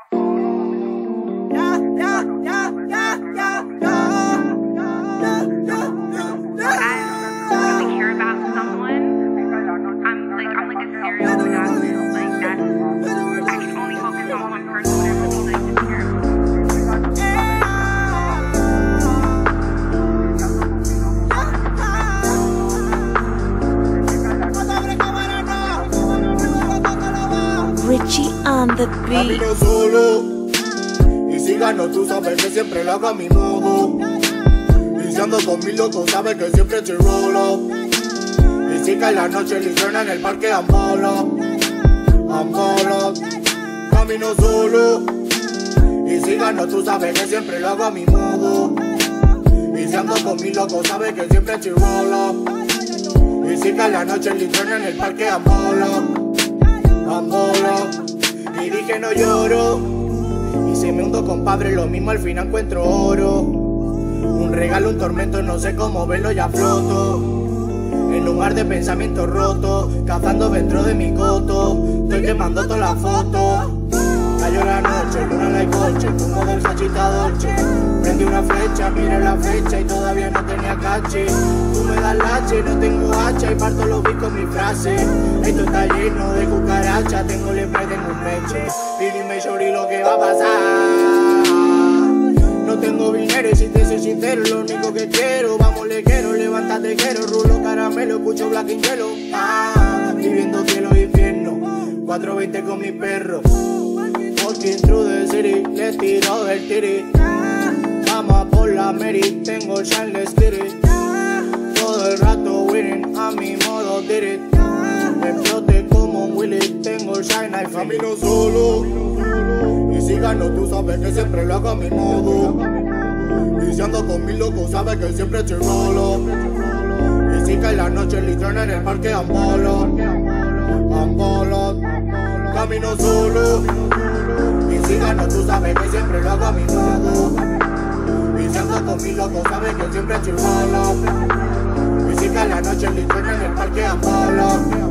Richie on the beat. Camino solo y si gano tú sabes que siempre lo hago a mi modo. Y si ando con mis locos sabes que siempre estoy rolo. Y si cae la noche lisiona en el parque Ambolo. Camino solo y si gano tú sabes que siempre lo hago a mi modo. Y si ando con mis locos sabes que siempre estoy rolo. Y si cae la noche lisiona en el parque Ambolo. Y dije no lloro. Y si me hundo compadre lo mismo al final encuentro oro. Un regalo, un tormento, no sé cómo verlo, ya floto en lugar de pensamientos rotos, cazando dentro de mi coto. Estoy quemando todas las fotos. Cayó la noche, luna la coche, fumo del sachita dolce. Prendí una flecha, miré la fecha y todavía no tenía cache. Tú me das lache, no tengo hacha y parto los bits con mi frase. Esto está lleno de cucarachas, tengo lepre, tengo un meche. Y dime shorty lo que va a pasar. No tengo dinero y si te soy sincero, lo único que quiero, vamos le quiero, levántate quiero, rulo caramelo, escucho black and yellow. Viviendo cielo e infierno, 420 con mi perro. Walking through the city, le tiro del tiri. Vamos a por la Mary, tengo shine, let's get it. Todo el rato winning, a mi modo did it. Explote como un Willy, tengo shine, I camino solo. Y si gano tú sabes que siempre lo hago a mi modo. Y si ando con mis locos sabes que siempre estoy rolo. Y si cae la noche litrona en el parque Ambolo. Camino solo. Y si gano tú sabes que siempre lo hago a mi modo. Y si ando con mis locos sabes que siempre estoy rolo. Y si cae la noche litrona en el parque Ambolo.